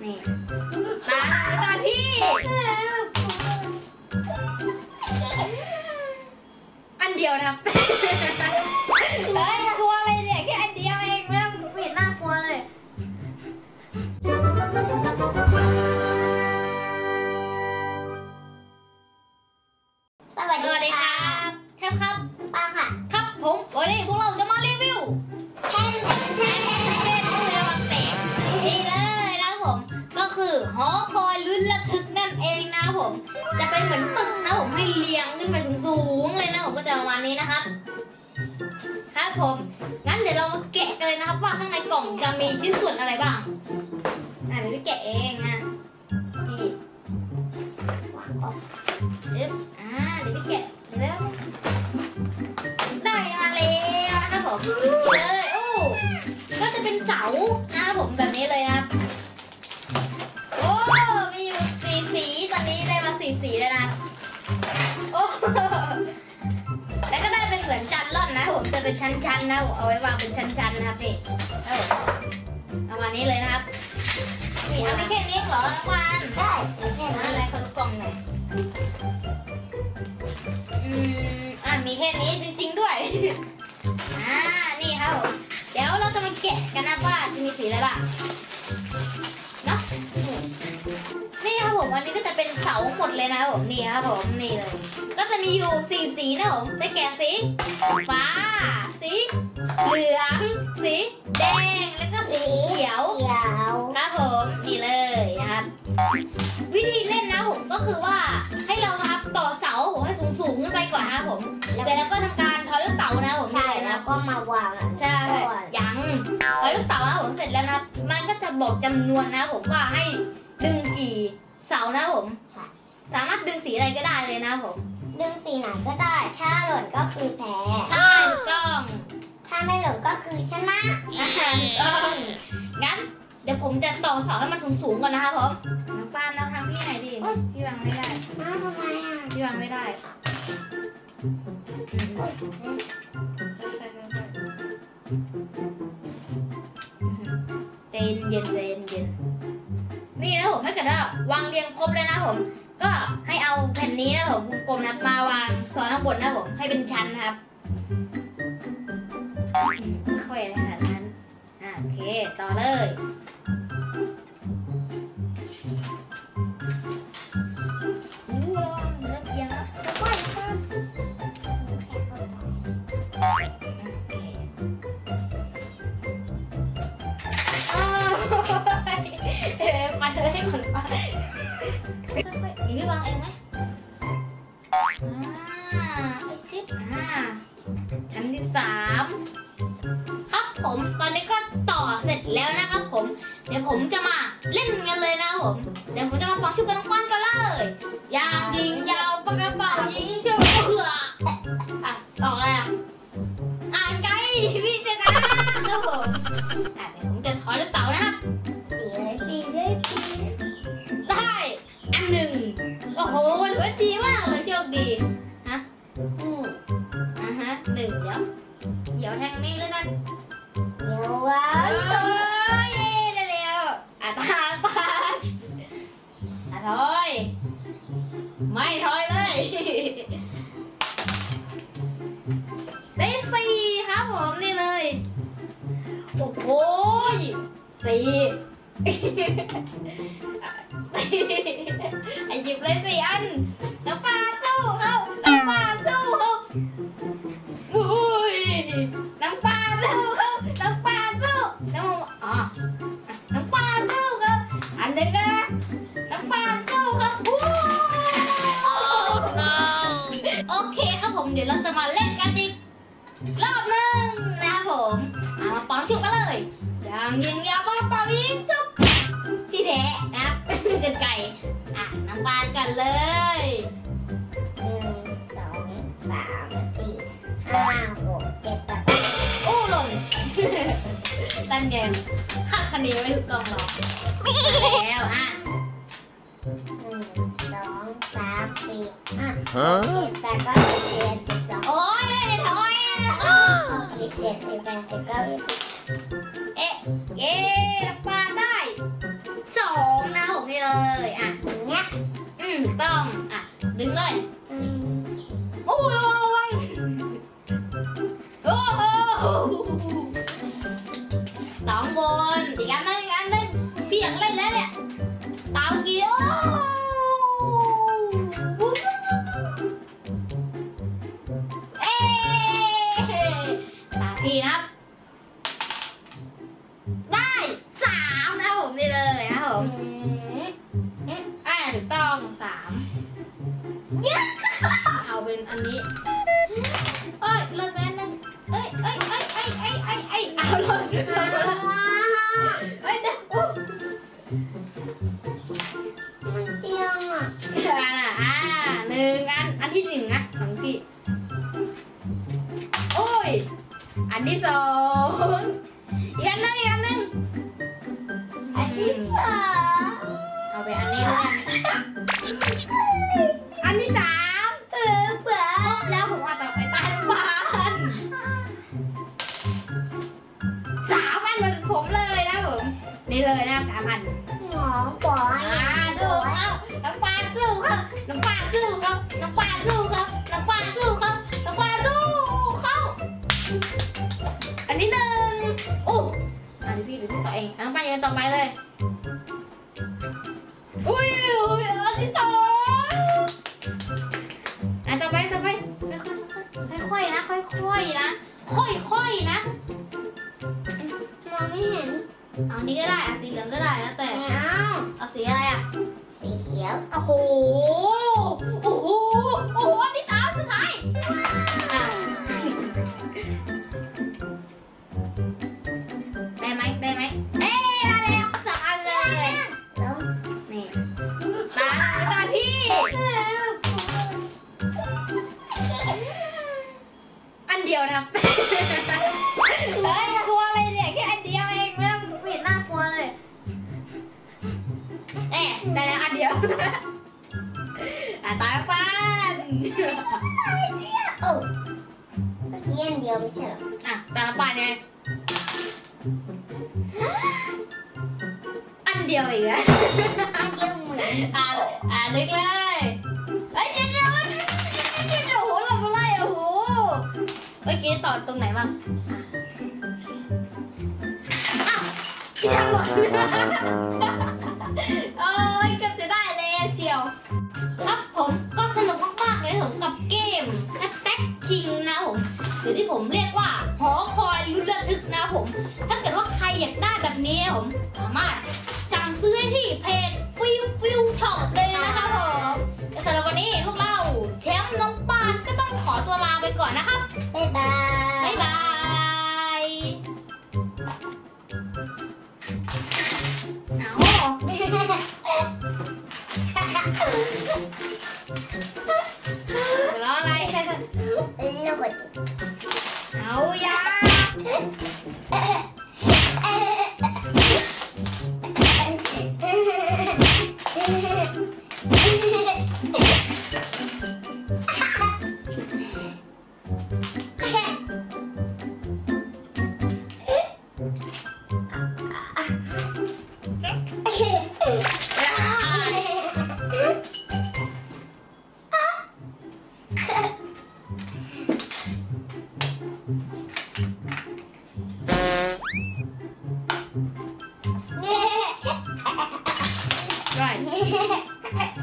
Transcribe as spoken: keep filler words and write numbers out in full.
นี่ตาตาพี่อันเดียวนะครับเฮ้ยกลัวอะไรเนี่ยแค่อันเดียวเองไม่ต้องเปลี่ยนน่ากลัวเลยสวัสดีครับแคปครับป้าค่ะครับผมวันนี้พวกเราจะมารีวิวแทนแทนแทนเรือบังแตกนี่เลยนะผมก็คือหอคอยลุ้นระทึกนั่นเองนะผมจะเป็นเหมือนตึกนะผมให้เรียงขึ้นไปสูงๆเลยนะผมก็จะประมาณนี้นะครับครับผมงั้นเดี๋ยวเรามาแกะกันเลยนะครับว่าข้างในกล่องจะมีชิ้นส่วนอะไรบ้างอ่ะเดี๋ยวพี่แกะเองนะนี่เดี๋ยวอ่าเดี๋ยวพี่แกะเดี๋ยวได้มาแล้วนะครับผมเลยโอ้ก็จะเป็นเสานะครับผมแบบนี้เลยนะครับโอ้มีอยู่สี่สีตอนนี้ได้มาสี่สีแล้วนะโอ้แล้วก็ได้เป็นเหมือนจันล่อนนะผมจะเป็นชั้นๆนะเอาไว้วางเป็นชั้นๆนะครับนี่เอาวันนี้เลยนะครับนี่เอาไม่แค่นี้เหรอวานได้แค่อะไรเขาดูกล่องหน่อยอืมอ่ะมีแค่นี้จริงๆด้วยอ่านี่ครับผมเดี๋ยวเราจะมาแกะกันนะว่าจะมีสีอะไรบ้างเนาะนี่ครับผมอันนี้ก็จะเป็นเสาหมดเลยนะครับผมนี่ครับผมนี่เลยก็จะมีอยู่สี่สีนะผมได้แก่สีฟ้าสีเหลืองสีแดงแล้วก็สีเขียวครับผมนี่เลยนะครับวิธีเล่นนะผมก็คือว่าให้เราครับต่อเสาผมให้สูงสูงขึ้นไปก่อนนะครับผมเสร็จแล้วก็ทำการทอยลูกเต๋านะผมใช่แล้วก็มาวางใช่ยังทอยลูกเต๋านะผมเสร็จแล้วนะมันก็จะบอกจำนวนนะผมว่าให้ดึงกี่เสานะผมสามารถดึงสีอะไรก็ได้เลยนะผมดึงสีไหนก็ได้ถ้าหล่นก็คือแพ้ใช่ถูกต้องถ้าไม่หล่นก็คือชนะถูกต้องงั้นเดี๋ยวผมจะต่อเสาให้มันสูงๆก่อนนะครับผมน้องปานนะทางพี่ไหนดีพี่วางไม่ได้อ้าวทำไมอ่ะพี่วางไม่ได้เย็นเย็นเย็นเย็นนี่นะผมถ้าเกิดว่าวางเรียงครบเลยนะผมก็ให้เอาแผ่นนี้นะผมวงกลมนะมาวางซ้อนข้างบนนะผมให้เป็นชั้นครับค่อยขนาดนั้นอ่ะโอเคต่อเลยอู้ระวังเริ่มเอียงแล้วค่อยๆกันเออปัดเลยให้คนปัดค่อยๆนี่พี่วางเองไหมอ่าไอชิปอ่าชั้นที่สามครับผมตอนนี้ก็ต่อเสร็จแล้วนะครับผมเดี๋ยวผมจะมาเล่นกันเลยนะผมเดี๋ยวผมจะมาฟังชุดกันน้องปั้นกันเลยยางยิงยาวปากกระเป๋ายิงเชือกเผือกอ่ะต่ออะไรอ่ะอ่านไกลพี่จะนะครับผมอ่ะเดี๋ยวผมจะถอยลูกเต๋านะครับตีเลยตีเลยตีได้อันหนึ่งโอ้โหถือว่าดีมากเลยโชคดีฮะนี่อ่ะฮะหนึ่งเดี๋ยวเดี๋ยวแทงนี่แล้วกันเดี๋ยวว้าเออเย่ได้แล้วอ่ะตาตาอ่ะถอยไม่ถอยเลยได้สี่ครับผมนี่เลยโอ้โหสี่ไอหยิบเลยสี่อันน้ำปลาสู้เขาน้ำปลาสู้เขาอุ้ยน้ำปลาสู้เขาน้ำปลาสู้น้ำอ๋อน้ำปลาสู้เขาอันหนึ่งนะน้ำปลาสู้เขาโอเคครับผมเดี๋ยวเราจะมาเล่นกันอีกรอบนึงนะครับผมเอามาป้องชุบกันเลยอย่างยิงยาวมาเป่ายิงชุบพี่แพ้นะครับกันไก่อ่ะน้ำปานกันเลยหนึ่งสองสามสี่ห้าหกเจ็ดแปดโอ้หล่นตันแกงคาดคะเนไม่ถูกต้องหรอกแล้วอ่ะหนึ่งสองสามสี่ห้าเจ็ดแปดเก้าสิบเจ็ดสิบสองโอ้ยถอยสิบเจ็ดสิบแปดสิบเก้าสิบเอ๊ะเอ๊ะน้ำปานได้สองเลยอ่ะเนี้ยอืมต้องอ่ะดึงเลยอืมโอ้ระวังระวังโอ้โหสองบนอีกอันหนึงอีกอันหนึงพี่อยากเล่นแล้วเนี่ยเตาเกียวเอ๊ตาพี่นะครับได้สามนะครับผมนี่เลยนะครับผมอ่าถูกต้องสามเอาเป็นอันนี้เอ้ยเลิศแม่นึงเอ้ยเอ้ยเอ้ยเอ้ยเอ้ยเอ้ยเอ้ยเอาเลิศเลิศเลิศเอ้ยเดี๋ยวอุ๊ยมันเตี้ยงอ่ะอันอ่ะอ่าหนึ่งอันอันที่หนึ่งนะของพี่โอ้ยอันที่สองอีกอันหนึงอีกอันหนึงอันที่สามเอาไปอันนี้แล้วกันอันที่สามเออเปล่าครบแล้วผมเอาต่อไปตาลบานสามอันเหมือนผมเลยนะผมนี่เลยนะสามอันหมอปออ่าสู้ครับน้องปานสู้ครับน้องปานสู้ครับน้องปานสู้ครับน้องปานสู้ครับน้องปานสู้เขาอันที่หนึ่งโอ้อันที่พี่ดูที่ต่อเองน้องปานยังต่อไปเลยอุ้ยอุ้ยอันที่สองอันต่อไปต่อไปค่อยๆค่อยๆนะค่อยๆนะค่อยๆนะมองไม่เห็นเอานี้ก็ได้อ่ะสีเหลืองก็ได้แล้วแต่ไม่เอาเอาสีอะไรอ่ะสีเขียวโอ้โห โอ้โห โอ้โห อันนี้ตามสุดท้ายอ่ะได้ไหมได้ไหมเอ๊ะได้แล้วสองอันเลยแล้วนี่ตาตาพี่ อันเดียวนะครับเฮ้ยกลัวอะไรเนี่ยแค่อันเดียวเองไม่ต้องปิดหน้ากลัวเลยเอ๊ะได้แล้วอันเดียวอ่ะตายปันโอ้เมื่อกี้อันเดียวไม่ใช่เหรออ่ะตาปันไงอันเดียวอีกแล้วอันเดียวเหมือนอ่ะอ่ะนึกเลยเฮ้ยเดี๋ยวเดี๋ยวเดี๋ยวเดี๋ยวโอ้โหเราไล่โอ้โหเมื่อกี้ต่อตรงไหนบ้างอ้าวยังหมดโอ้ยเกือบจะได้แล้วเชียวครับผมก็สนุกมากๆเลยผมกับเกมสแต็กคิงนะผมหรือที่ผมเรียกว่าหอคอยลุ้นระทึกนะผมถ้าเกิดว่าใครอยากได้แบบนี้นะผมสามารถสั่งซื้อได้ที่เพจฟิวฟิวช็อปเลยนะครับผมแต่สำหรับวันนี้พวกเราแชมป์น้องปานก็ต้องขอตัวลาไปก่อนนะครับบ๊ายบายบ๊ายบาย เอารออะไรลูกเอายาRight.